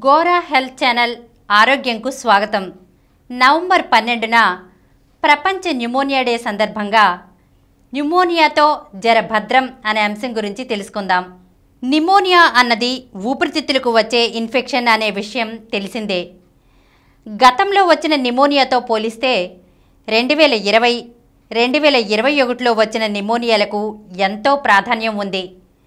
Gora health channel ఆరోగ్యంకు స్వాగతం. November 12న ప్రపంచ pneumonia day సందర్భంగా న్యూమోనియాతో జర భద్రం అనే అంశం గురించి తెలుసుకుందాం. న్యూమోనియా అన్నది ఊపిరితిత్తులకు వచ్చే ఇన్ఫెక్షన్ అనే విషయం తెలిసిందే. గతంలో వచ్చిన న్యూమోనియాతో పోలిస్తే 2020, 2021లో వచ్చిన న్యూమోనియాలకు ఎంతో ప్రాధాన్యం ఉంది.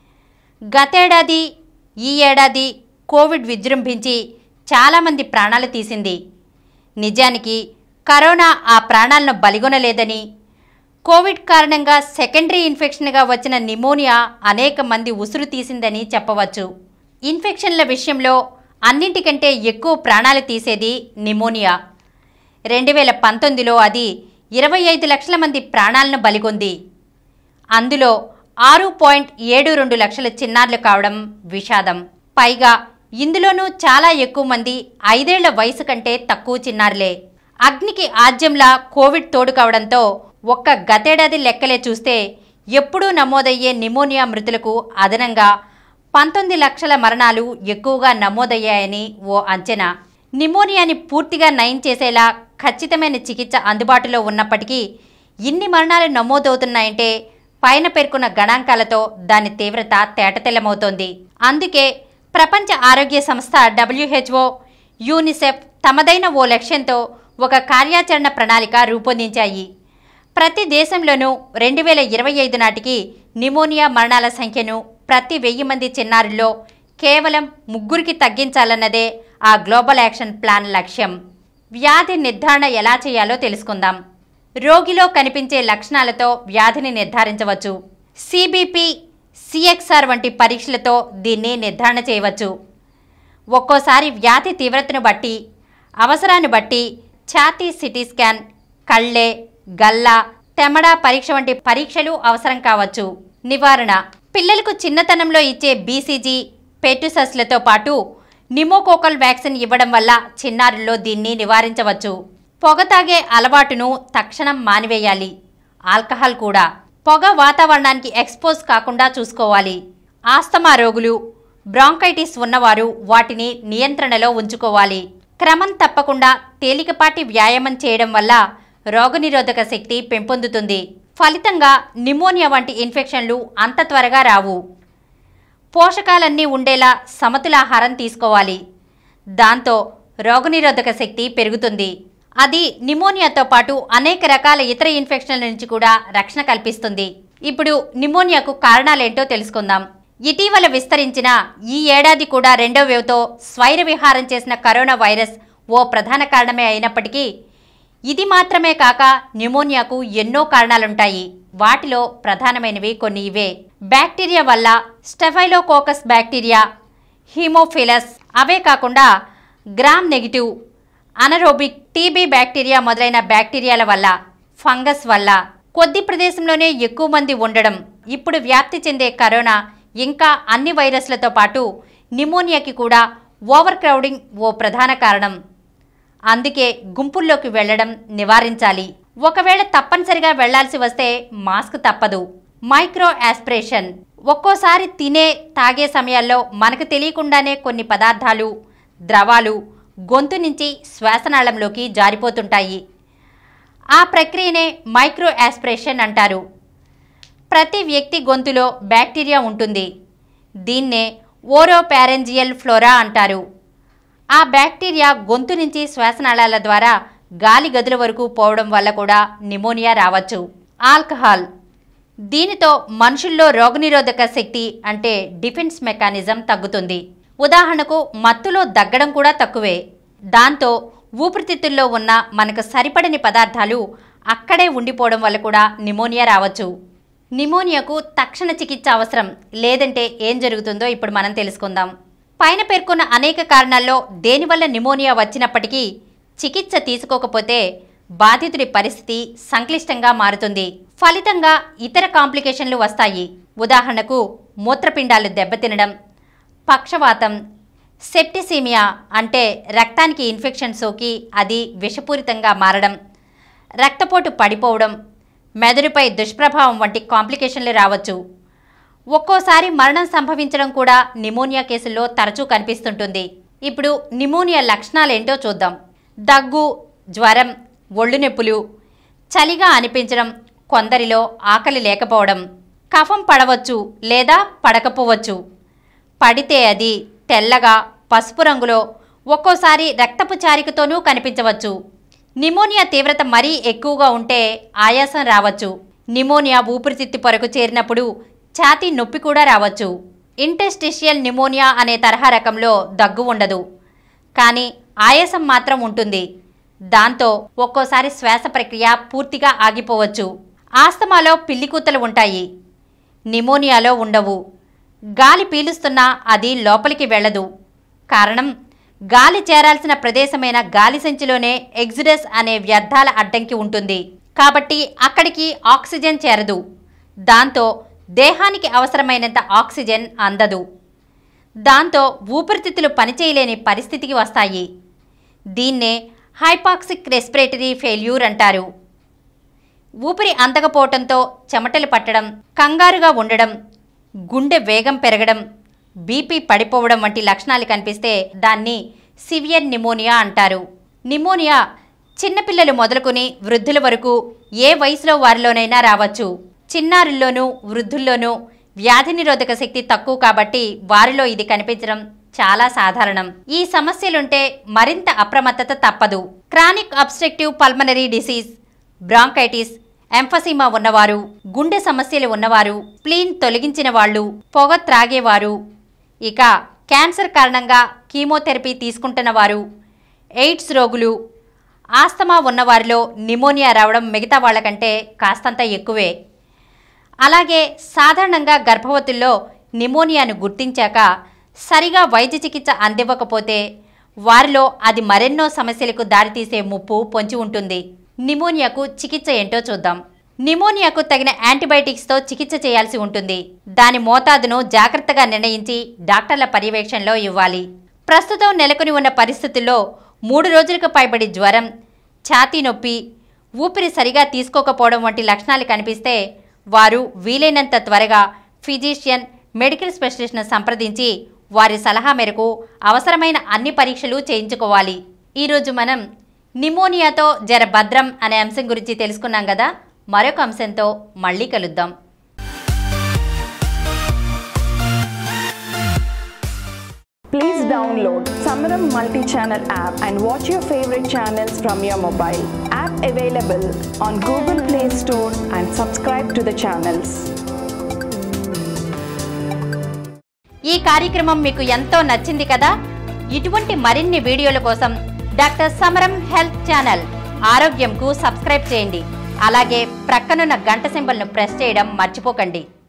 గతేడాది ఈ ఏడాది కోవిడ్ విజృంభించి చాలామంది ప్రాణాలు తీసింది. నిజానికి కరోనా ఆ ప్రాణాలను బలిగొనలేదని, కోవిడ్ కారణంగా సెకండరీ ఇన్ఫెక్షన్గా వచ్చిన న్యూమోనియా అనేక మంది ఉసురు తీసిందని చెప్పవచ్చు. ఇన్ఫెక్షన్ల విషయంలో అన్నింటికంటే ఎక్కువ ప్రాణాలు తీసేది న్యూమోనియా. 2019లో అది 25 లక్షల మంది ప్రాణాలను బలిగొంది. అందులో 6.72 లక్షల చిన్నారులు కావడం విషాదం. పైగా ఇందులోనూ చాలా ఎక్కువ మంది 5 ఏళ్ల వయసు కంటే తక్కువ చిన్నారులే. అగ్నికి ఆజ్యంలా కోవిడ్ తోడు కావడంతో ఒక్క గతేడాది లెక్కలే చూస్తే ఎప్పుడూ నమోదయ్యే న్యూమోనియా మృతులకు అదనంగా 19 లక్షల మరణాలు ఎక్కువగా నమోదయ్యాయని ఓ అంచనా. న్యూమోనియాని పూర్తిగా నయం చేసేలా ఖచ్చితమైన చికిత్స అందుబాటులో ఉన్నప్పటికీ ఇన్ని మరణాలు నమోదవుతున్నాయంటే పైన పేర్కొన్న గణాంకాలతో దాని తీవ్రత తేటతెల్లమవుతోంది. అందుకే ప్రపంచ ఆరోగ్య సంస్థ WHO, యూనిసెఫ్ తమదైన ఓ లక్ష్యంతో ఒక కార్యాచరణ ప్రణాళిక రూపొందించాయి. ప్రతి దేశంలోనూ 2025 నాటికి న్యూమోనియా మరణాల సంఖ్యను ప్రతి 1000 మంది చిన్నారుల్లో కేవలం 3కి తగ్గించాలన్నదే ఆ గ్లోబల్ యాక్షన్ ప్లాన్ లక్ష్యం. వ్యాధి నిర్ధారణ ఎలా చేయాలో తెలుసుకుందాం. రోగిలో కనిపించే లక్షణాలతో వ్యాధిని నిర్ధారించవచ్చు. CBP, CXR వంటి పరీక్షలతో దీన్ని నిర్ధారణ చేయవచ్చు. ఒక్కోసారి వ్యాధి తీవ్రతను బట్టి, అవసరాన్ని బట్టి ఛాతీ సిటీ స్కాన్, కళ్ళే, గల్ల, తెమడ పరీక్ష వంటి పరీక్షలు అవసరం కావచ్చు. నివారణ: పిల్లలకు చిన్నతనంలో ఇచ్చే BCG, పెట్టుసస్లతో పాటు న్యూమోకోకల్ వ్యాక్సిన్ ఇవ్వడం వల్ల చిన్నారుల్లో దీన్ని నివారించవచ్చు. పొగ తాగే అలవాటును తక్షణం మానివేయాలి. ఆల్కహాల్ కూడా. పొగ వాతావరణానికి ఎక్స్పోజ్ కాకుండా చూసుకోవాలి. ఆస్తమా రోగులు, బ్రాంకైటిస్ ఉన్నవారు వాటిని నియంత్రణలో ఉంచుకోవాలి. క్రమం తప్పకుండా తేలికపాటి వ్యాయామం చేయడం వల్ల రోగనిరోధక శక్తి పెంపొందుతుంది. ఫలితంగా న్యూమోనియా వంటి ఇన్ఫెక్షన్లు అంత త్వరగా రావు. పోషకాలన్నీ ఉండేలా సమతులాహారం తీసుకోవాలి. దాంతో రోగనిరోధక శక్తి పెరుగుతుంది. అది న్యూమోనియాతో పాటు అనేక రకాల ఇతర ఇన్ఫెక్షన్ల నుంచి కూడా రక్షణ కల్పిస్తుంది. ఇప్పుడు న్యూమోనియాకు కారణాలేంటో తెలుసుకుందాం. ఇటీవల విస్తరించిన ఈ ఏడాది కూడా 2వ వేవ్తో స్వైర విహారం చేసిన కరోనా వైరస్ ఓ ప్రధాన కారణమే అయినప్పటికీ ఇది మాత్రమే కాక న్యూమోనియాకు ఎన్నో కారణాలుంటాయి. వాటిలో ప్రధానమైనవి కొన్ని ఇవే. బ్యాక్టీరియా వల్ల స్టెఫైలోకోకస్ బ్యాక్టీరియా, హీమోఫిలస్, అవే కాకుండా gram negative, anaerobic, TB bacteria మొదలైన బ్యాక్టీరియాల వల్ల, ఫంగస్ వల్ల, కొద్ది ప్రదేశంలోనే ఎక్కువ మంది ఉండడం, ఇప్పుడు వ్యాప్తి చెందే కరోనా, ఇంకా అన్ని వైరస్లతో పాటు న్యూమోనియాకి కూడా ఓవర్ క్రౌడింగ్ ఓ ప్రధాన కారణం. అందుకే గుంపుల్లోకి వెళ్లడం నివారించాలి. ఒకవేళ తప్పనిసరిగా వెళ్లాల్సి వస్తే మాస్క్ తప్పదు. మైక్రో ఆస్పిరేషన్: ఒక్కోసారి తినే, తాగే సమయాల్లో మనకు తెలియకుండానే కొన్ని పదార్థాలు, ద్రవాలు గొంతు నుంచి శ్వాసనాళంలోకి జారిపోతుంటాయి. ఆ ప్రక్రియనే మైక్రో ఆస్పిరేషన్ అంటారు. ప్రతి వ్యక్తి గొంతులో బ్యాక్టీరియా ఉంటుంది. దీన్నే ఓరోపారెంజియల్ ఫ్లోరా అంటారు. ఆ బ్యాక్టీరియా గొంతు నుంచి శ్వాసనాళాల ద్వారా గాలి గదుల వరకు పోవడం వల్ల కూడా న్యూమోనియా రావచ్చు. ఆల్కహాల్: దీనితో మనుషుల్లో రోగనిరోధక శక్తి అంటే డిఫెన్స్ మెకానిజం తగ్గుతుంది. ఉదాహరణకు మత్తులో దగ్గడం కూడా తక్కువే. దాంతో ఊపిరితిత్తుల్లో ఉన్న మనకు సరిపడని పదార్థాలు అక్కడే ఉండిపోవడం వల్ల కూడా న్యూమోనియా రావచ్చు. న్యూమోనియాకు తక్షణ చికిత్స అవసరం. లేదంటే ఏం జరుగుతుందో ఇప్పుడు మనం తెలుసుకుందాం. పైన పేర్కొన్న అనేక కారణాల్లో దేనివల్ల న్యూమోనియా వచ్చినప్పటికీ చికిత్స తీసుకోకపోతే బాధితుడి పరిస్థితి సంక్లిష్టంగా మారుతుంది. ఫలితంగా ఇతర కాంప్లికేషన్లు వస్తాయి. ఉదాహరణకు మూత్రపిండాలు దెబ్బతినడం, పక్షవాతం, సెప్టిసీమియా అంటే రక్తానికి ఇన్ఫెక్షన్ సోకి అది విషపూరితంగా మారడం, రక్తపోటు పడిపోవడం, మెదడుపై దుష్ప్రభావం వంటి కాంప్లికేషన్లు రావచ్చు. ఒక్కోసారి మరణం సంభవించడం కూడా న్యూమోనియా కేసుల్లో తరచూ కనిపిస్తుంటుంది. ఇప్పుడు న్యూమోనియా లక్షణాలేంటో చూద్దాం. దగ్గు, జ్వరం, ఒళ్ళు నొప్పులు, చలిగా అనిపించడం, కొందరిలో ఆకలి లేకపోవడం, కఫం పడవచ్చు లేదా పడకపోవచ్చు, పడితే అది తెల్లగా పసుపు రంగులో ఒక్కోసారి రక్తపు చారికతోనూ కనిపించవచ్చు. న్యూమోనియా తీవ్రత మరీ ఎక్కువగా ఉంటే ఆయాసం రావచ్చు. న్యూమోనియా ఊపిరితిత్తు పొరకు చేరినప్పుడు ఛాతీ నొప్పి కూడా రావచ్చు. ఇంటెస్టిషియల్ న్యూమోనియా అనే తరహా రకంలో దగ్గు ఉండదు, కానీ ఆయాసం మాత్రం ఉంటుంది. దాంతో ఒక్కోసారి శ్వాస ప్రక్రియ పూర్తిగా ఆగిపోవచ్చు. ఆస్తమాలో పిల్లికూతలు ఉంటాయి, న్యూమోనియాలో ఉండవు. గాలి పీలుస్తున్నా అది లోపలికి వెళ్ళదు. కారణం, గాలి చేరాల్సిన ప్రదేశమైన గాలి సంచిలోనే ఎగ్జిడస్ అనే వ్యర్థాల అడ్డంకి ఉంటుంది. కాబట్టి అక్కడికి ఆక్సిజన్ చేరదు. దాంతో దేహానికి అవసరమైనంత ఆక్సిజన్ అందదు. దాంతో ఊపిరితిత్తులు పనిచేయలేని పరిస్థితికి వస్తాయి. దీన్నే హైపాక్సిక్ రెస్పిరేటరీ ఫెయిల్యూర్ అంటారు. ఊపిరి అందకపోవటంతో చెమటలు పట్టడం, కంగారుగా ఉండడం, గుండె వేగం పెరగడం, బీపీ పడిపోవడం వంటి లక్షణాలు కనిపిస్తే దాన్ని సివియర్ న్యూమోనియా అంటారు. న్యూమోనియా చిన్నపిల్లలు మొదలుకొని వృద్ధుల వరకు ఏ వయసులో వారిలోనైనా రావచ్చు. చిన్నారుల్లోనూ వృద్ధుల్లోనూ వ్యాధి నిరోధక శక్తి తక్కువ కాబట్టి వారిలో ఇది కనిపించడం చాలా సాధారణం. ఈ సమస్యలుంటే మరింత అప్రమత్తత తప్పదు. Chronic obstructive pulmonary disease, bronchitis, emphysema ఉన్నవారు, గుండె సమస్యలు ఉన్నవారు, స్ప్లీన్ తొలగించిన వాళ్ళు, పొగ త్రాగేవారు, ఇక క్యాన్సర్ కారణంగా కీమోథెరపీ తీసుకుంటున్న వారు, ఎయిడ్స్ రోగులు, ఆస్తమా ఉన్నవారిలో న్యూమోనియా రావడం మిగతా వాళ్ళకంటే కాస్తంత ఎక్కువే. అలాగే సాధారణంగా గర్భవతుల్లో న్యూమోనియాను గుర్తించాక సరిగా వైద్య చికిత్స అందివ్వకపోతే వారిలో అది మరెన్నో సమస్యలకు దారితీసే ముప్పు పొంచి ఉంటుంది. న్యూమోనియాకు చికిత్స ఏంటో చూద్దాం. న్యూమోనియాకు తగిన యాంటీబయాటిక్స్తో చికిత్స చేయాల్సి ఉంటుంది. దాని మోతాదును జాగ్రత్తగా నిర్ణయించి డాక్టర్ల పర్యవేక్షణలో ఇవ్వాలి. ప్రస్తుతం నెలకొని ఉన్న పరిస్థితుల్లో 3 రోజులకు పైబడి జ్వరం, ఛాతీ నొప్పి, ఊపిరి సరిగా తీసుకోకపోవడం వంటి లక్షణాలు కనిపిస్తే వారు వీలైనంత త్వరగా ఫిజిషియన్, మెడికల్ స్పెషలిస్ట్ను సంప్రదించి వారి సలహా మేరకు అవసరమైన అన్ని పరీక్షలు చేయించుకోవాలి. ఈరోజు మనం న్యూమోనియాతో జర భద్రం అనే అంశం గురించి తెలుసుకున్నాం కదా. మరొక అంశంతో మళ్ళీ కలుద్దాం. Please download Samaram multi-channel app and watch your favorite channels from your mobile. App available on Google Play Store and subscribe to the channels. ఈ కార్యక్రమం మీకు ఎంతో నచ్చింది కదా. ఇటువంటి మరిన్ని వీడియోల కోసం డాక్టర్ సమరం హెల్త్ ఛానల్ ఆరోగ్యంకు సబ్స్క్రైబ్ చేయండి. అలాగే ప్రక్కనున్న గంట సింబల్ను ప్రెస్ చేయడం మర్చిపోకండి.